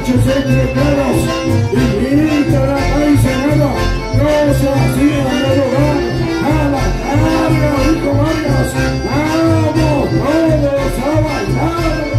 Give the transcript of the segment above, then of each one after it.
noches secreteros y grita la traicionera, no se hacían de lugar a la carga, dijo Vargas, vamos todos a bailar.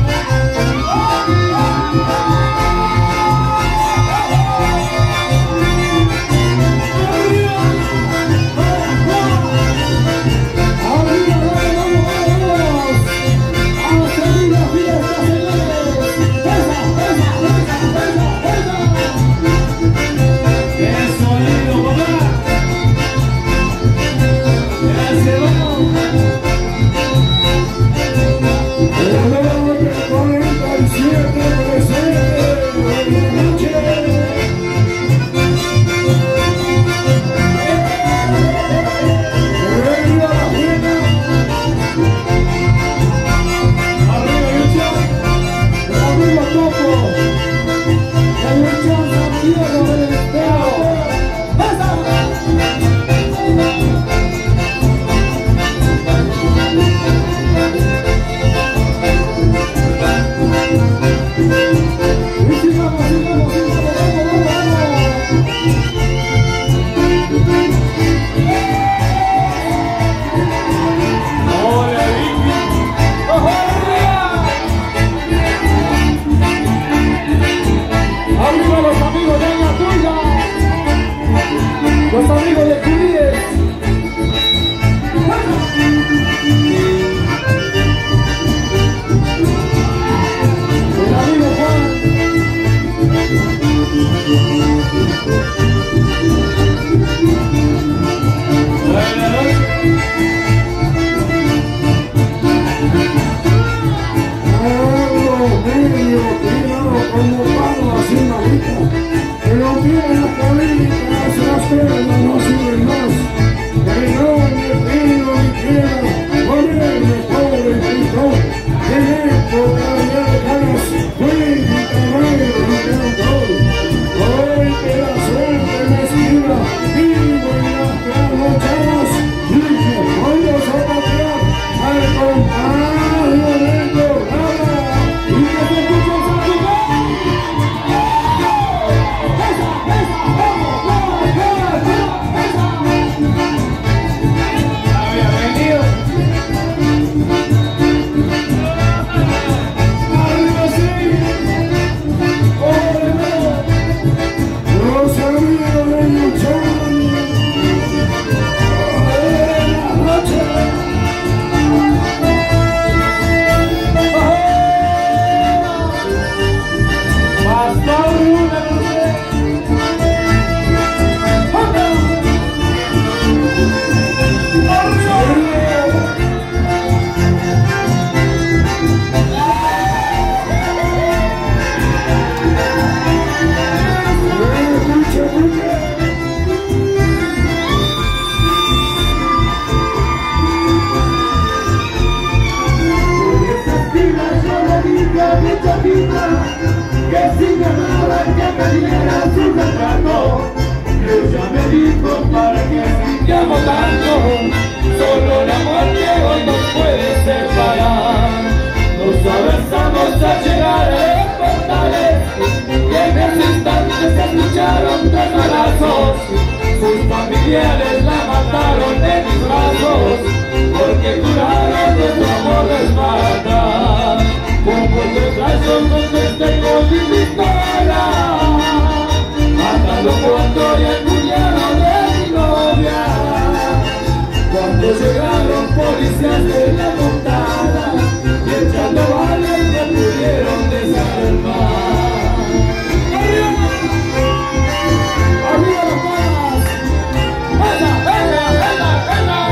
Los amigos de Curíes. El amigo Juan. Buenas noches. Medio tirado como palmas sin malita, pero tiene la política, las piernas no sirven más, que no me pido ni quiero ponerme pobre pito, en época de ganas, fui caballo y todo. Hoy que la suerte me esquiva, vivo en las trasnochadas, y que voy a zapatear al compadre del programa, y que se escucha el saludo. Que si me amaba que me diera su retrato, ella me dijo para que sigamos tanto, solo la muerte hoy nos puede separar. Nos abrazamos a llegar a los portales y en ese instante se escucharon 3 balazos. Sus familiares la mataron en mis brazos porque juraron nuestro amor desmatar. Como te traigo contesté con mi pistola, matando cuando y el cuñado de mi novia. Cuando llegaron policías de la montada y echando balas no pudieron desarmar. ¡Arriba las palmas! ¡Venga, venga, venga, venga!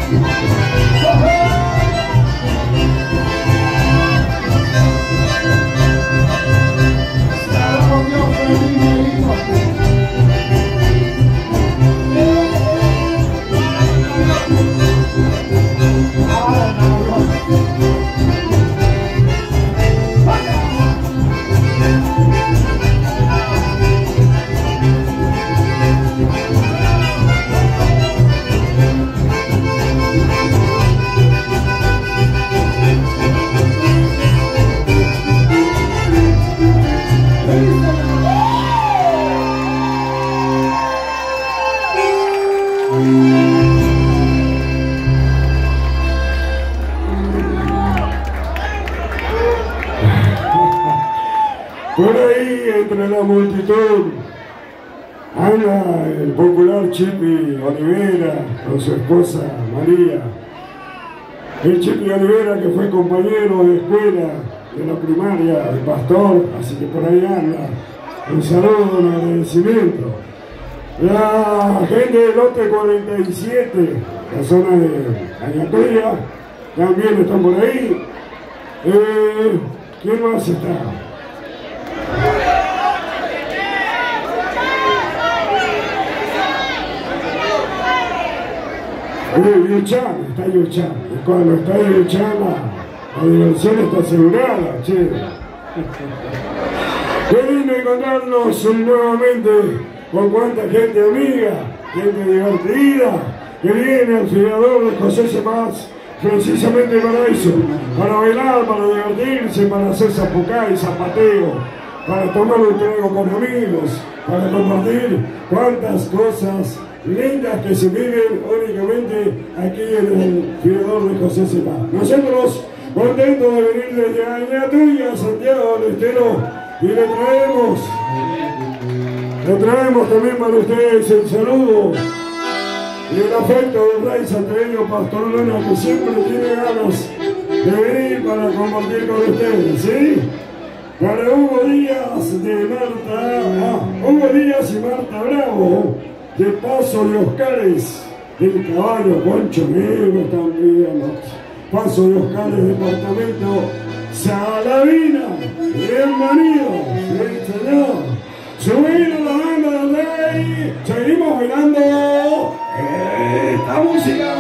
Por ahí, entre la multitud, anda el popular Chipi Olivera con su esposa María. El Chipi Olivera, que fue compañero de escuela de la primaria, el pastor, así que por ahí anda. Un saludo, un agradecimiento. La gente del lote 47, la zona de Añatuya, también están por ahí. ¿Quién más está? Yuchan, está Yuchan. Y cuando está Yuchan, la diversión está asegurada, che. Qué lindo encontrarnos nuevamente con cuánta gente amiga, gente divertida, que viene al Fiador de José Cepaz precisamente para eso, para bailar, para divertirse, para hacer zapucay, zapateo, para tomar un trago con amigos, para compartir cuántas cosas lindas que se viven únicamente aquí en el Fiador de José Cepaz. Nosotros contentos de venir desde Añatuya, Santiago del Estero, y le traemos también para ustedes el saludo y el afecto del rey santiagueño Pastor Luna, que siempre tiene ganas de venir para compartir con ustedes, ¿sí? Para Hugo Díaz de Hugo Díaz y Marta Bravo, de Paso de Oscares, del Caballo, Concho Negro también, Paso de Oscares, departamento Salavina, bienvenido, sí señor. Subir a la banda del rey, seguimos bailando esta música.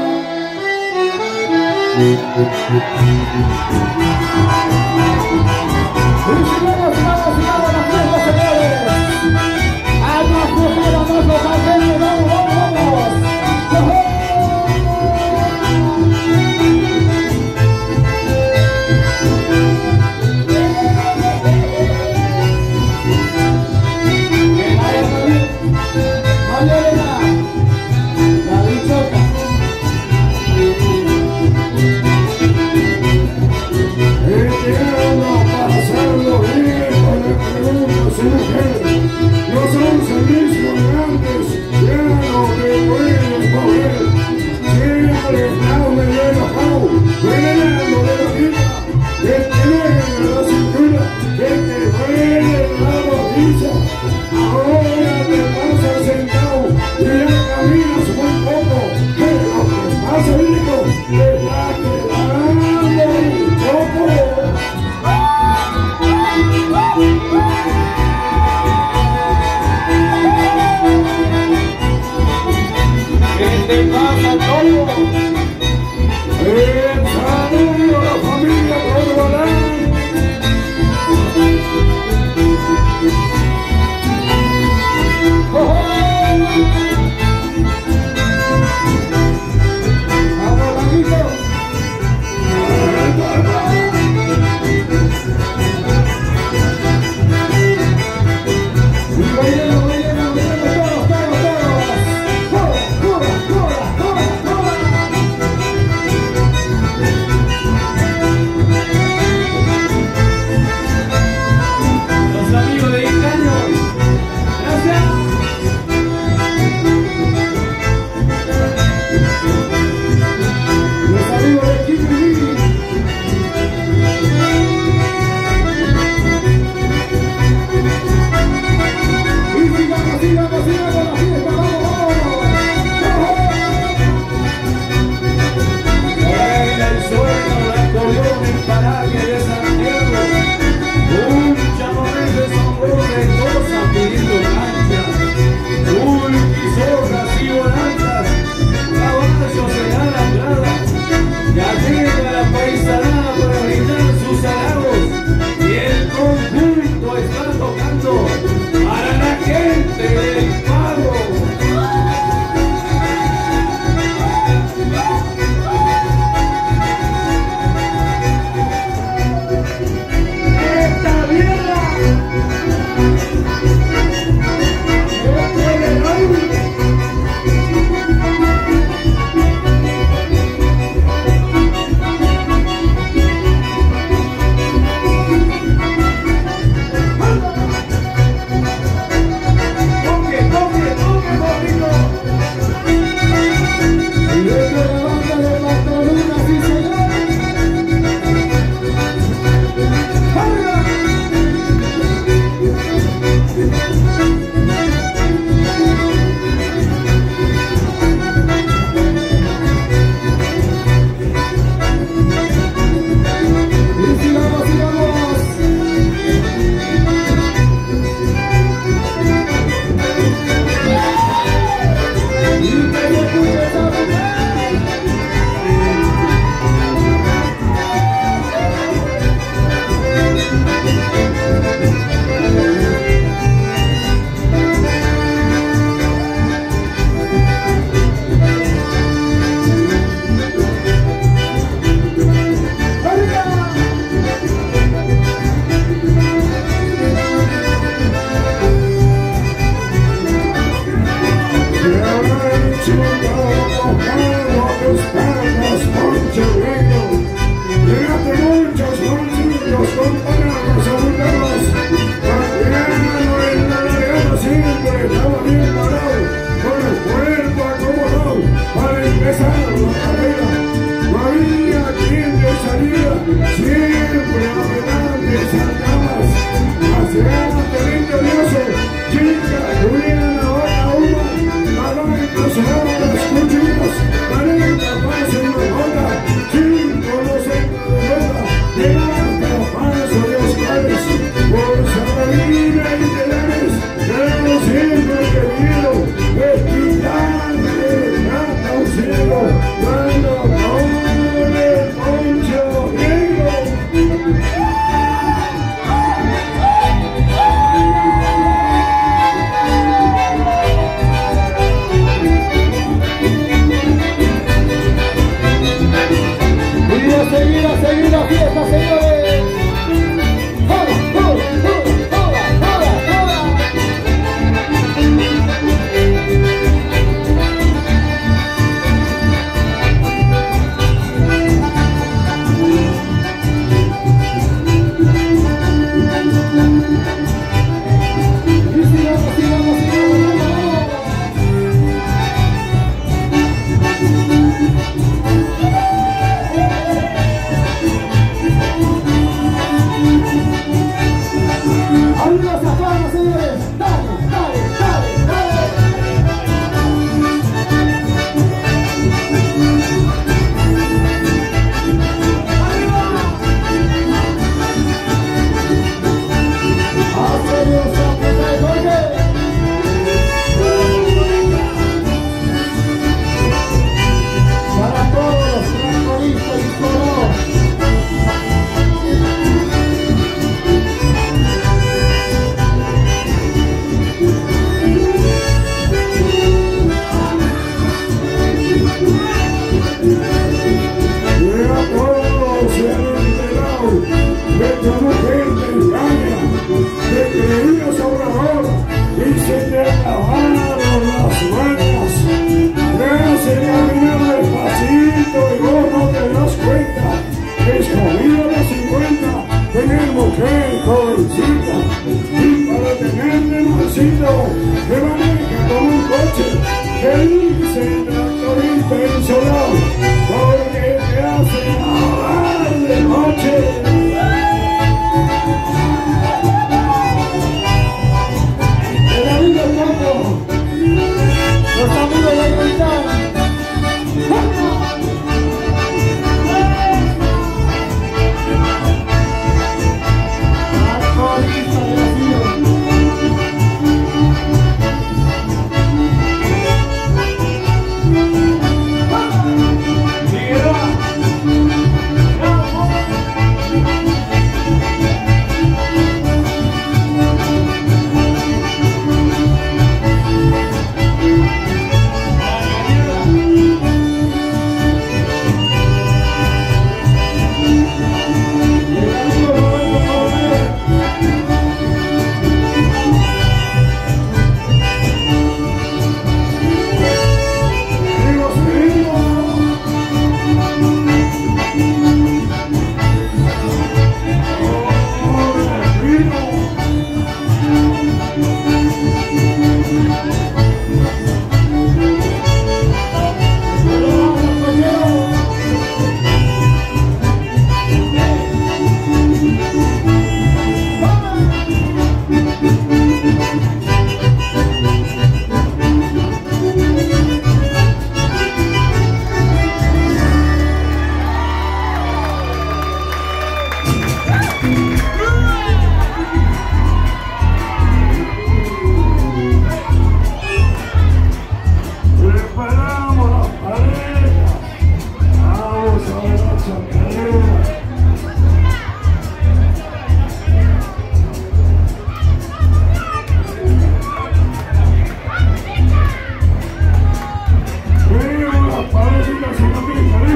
Sigamos la fiesta, señores. A más flojera, más flojera, vamos, vamos. Pasarlo bien con el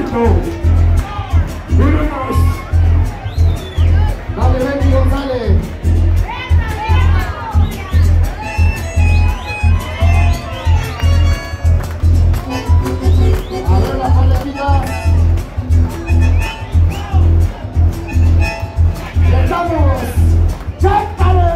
gatito. Uno más. Dale, Benny González. A ver las paletitas. ¡Ya estamos! ¡Chántale!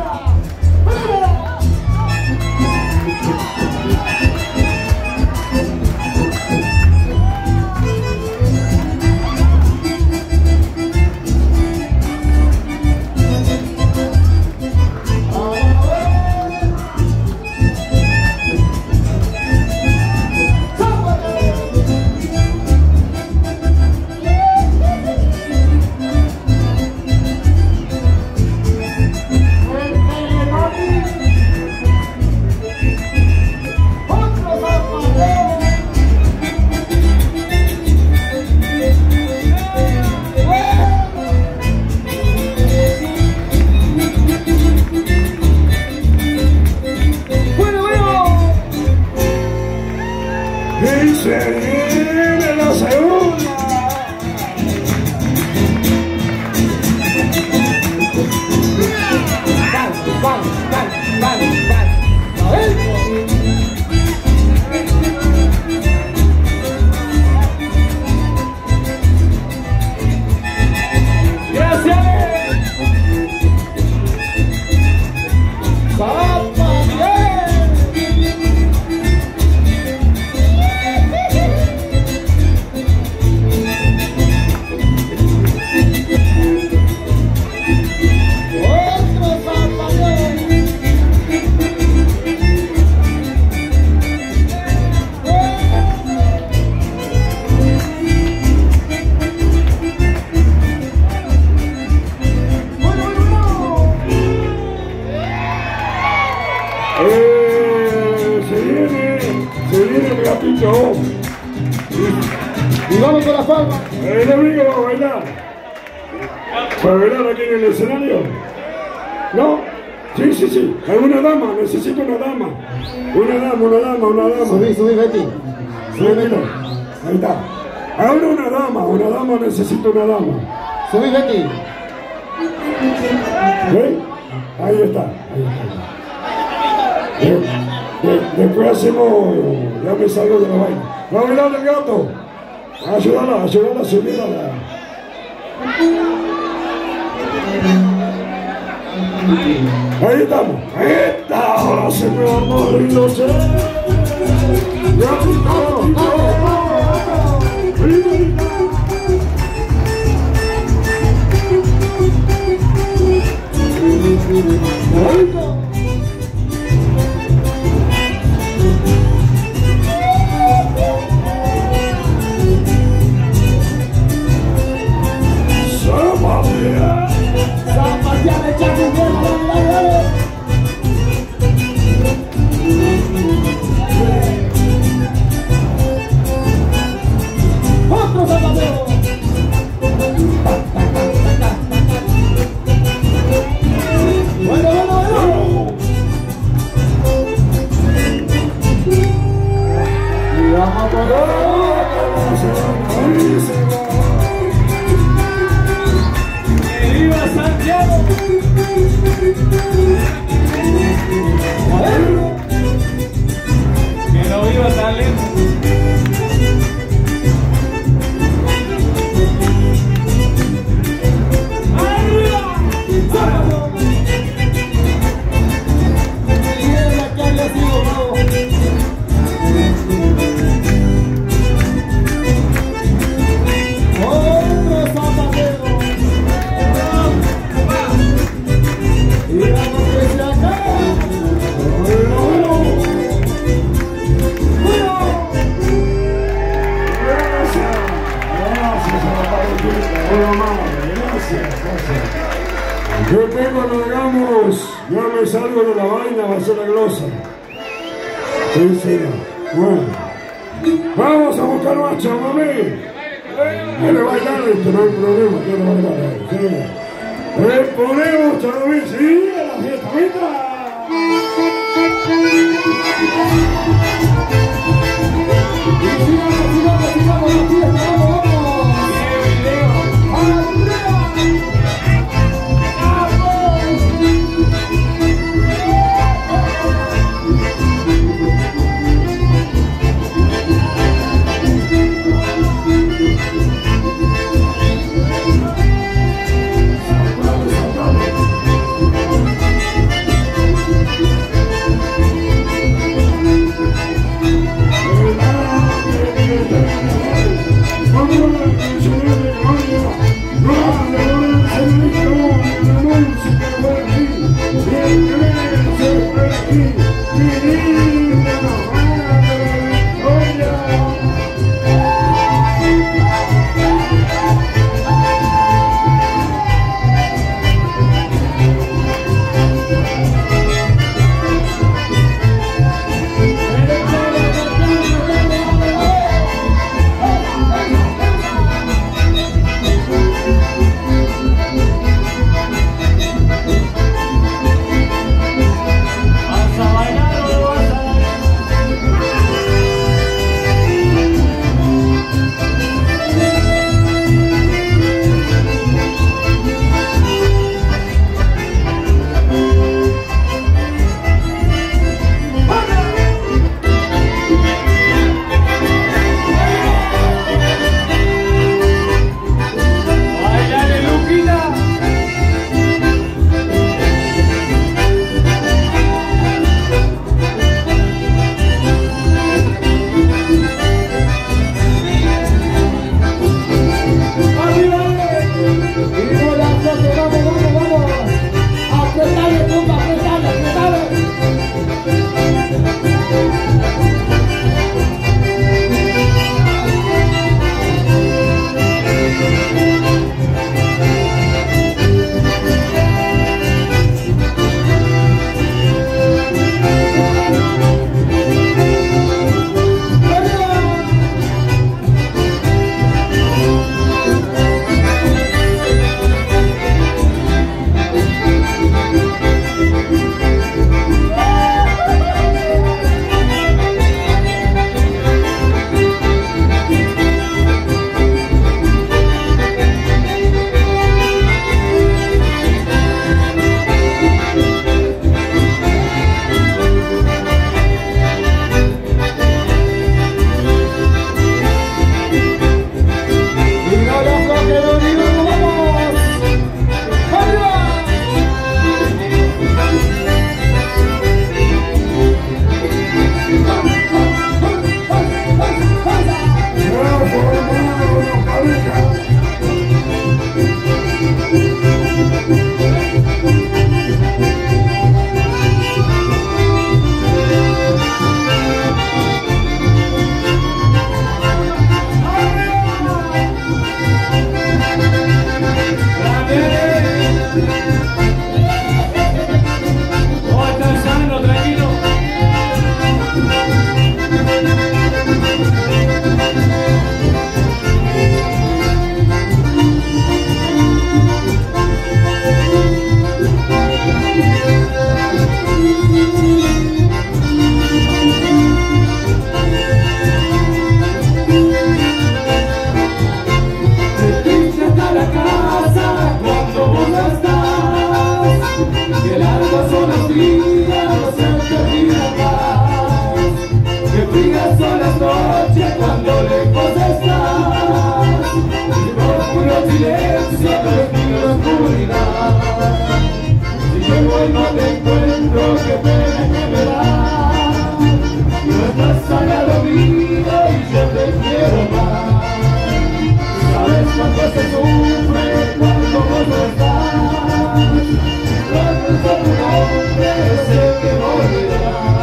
Y se viene la segunda. Se viene el gatito. Y vamos con la palma. El amigo va a bailar. ¿Para bailar aquí en el escenario? ¿No? Sí. ¿Alguna dama? Necesito una dama. Una dama. Subí, Betty. Subí, ahí está. Ahora una dama, necesito una dama. Subí, Betty. ¿Ven? Ahí está. Después hacemos, ya me salgo de la vaina. Va a bailar el gato. Ayúdala a subirla. Ahí estamos. Ahora se me va a morir la sed. Yo tengo, digamos, ya me salgo de la vaina, va a ser la glosa. Sí. Bueno. Vamos a buscar más chamamé. Quiere bailar esto, no hay problema, quiere bailar. Sí. Le ponemos chamamé, sí, a la fiesta, Sigamos, vamos. silencio de mi oscuridad. Si llego y no te encuentro, qué pena que me da. No estás al lado mío y yo te quiero más. Sabes cuánto se sufre cuando vos no estás. Cuando está tu nombre, sé que volverás.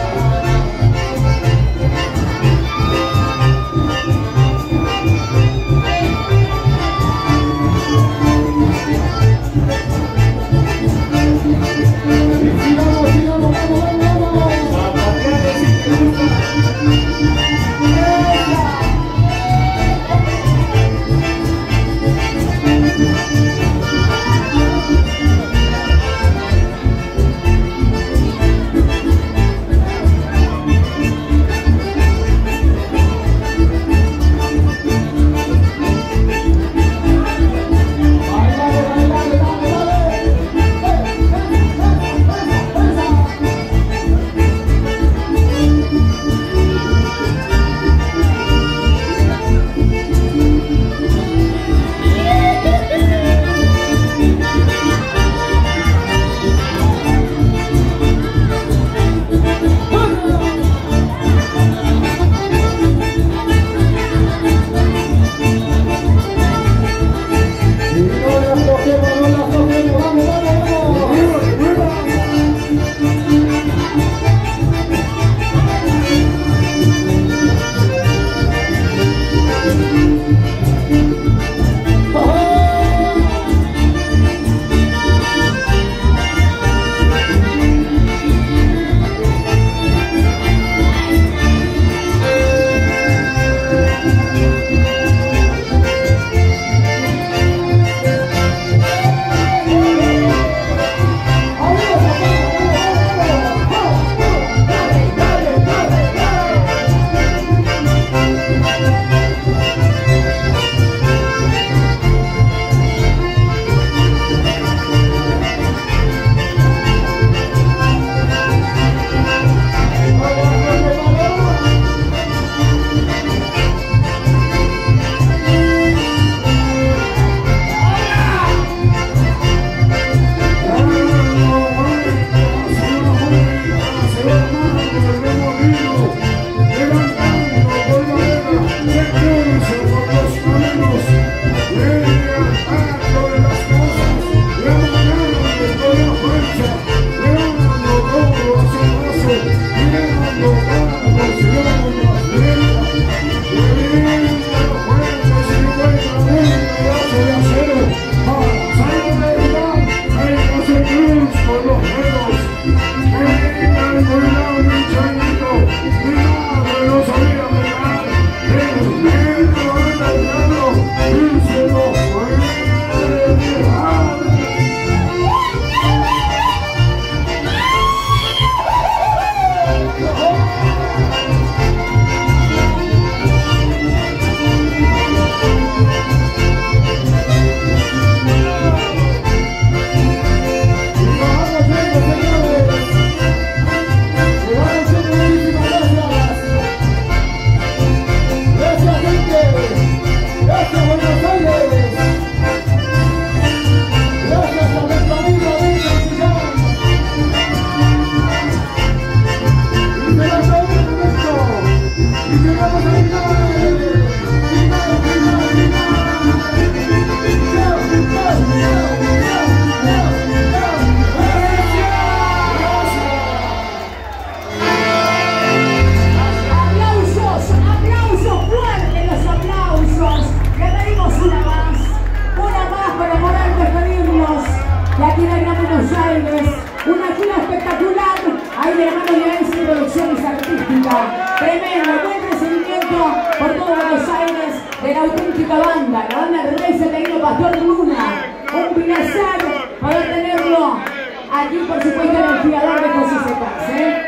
Tremendo, buen recibimiento por todo Buenos Aires de la auténtica banda, la banda del Rey Setevino Pastor Luna. Un placer poder tenerlo aquí, por supuesto, en el Fiador de José Cepaz,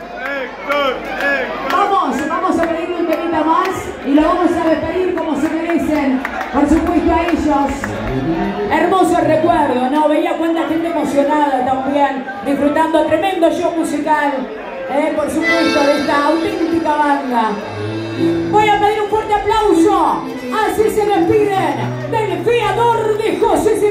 Vamos a pedirle un temita más y lo vamos a despedir como se merecen, por supuesto, a ellos. Hermoso recuerdo, ¿no? Veía cuánta gente emocionada también, disfrutando tremendo show musical, por supuesto, de esta auténtica banda. Voy a pedir un fuerte aplauso. Así se despiden del Fiador de José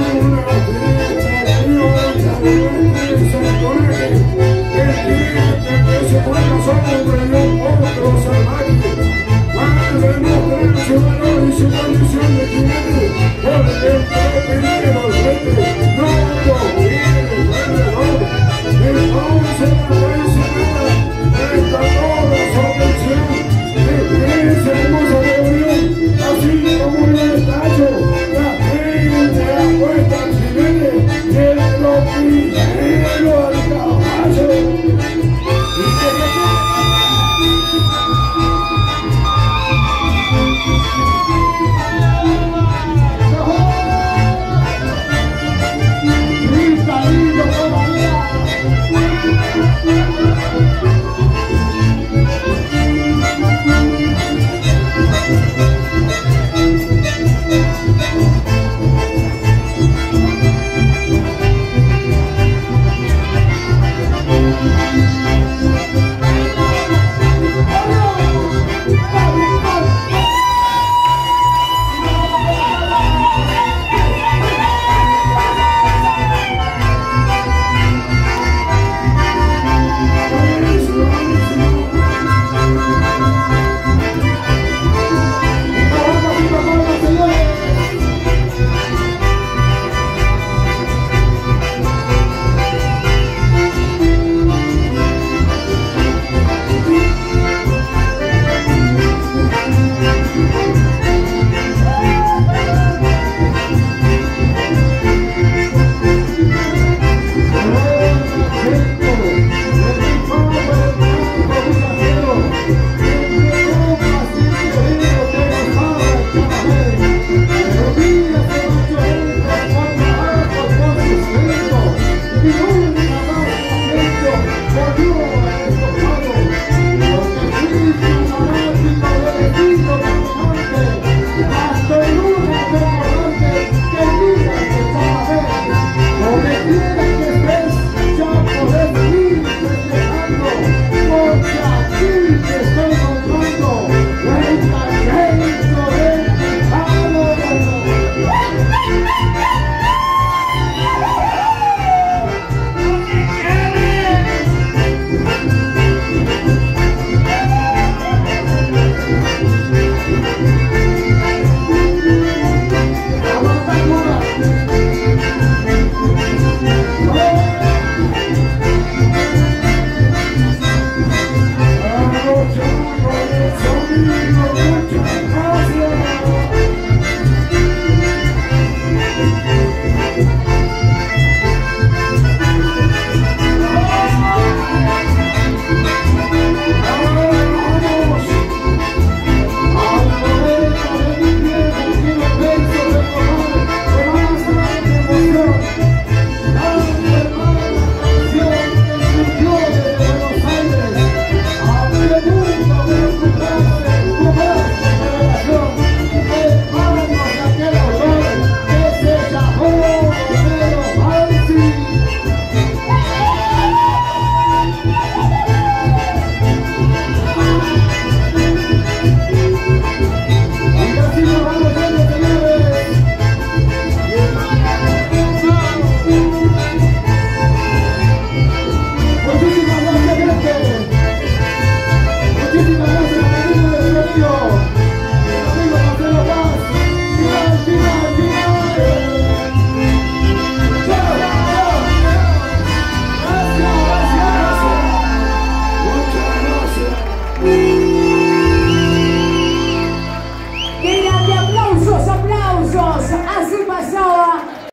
Muchas gracias.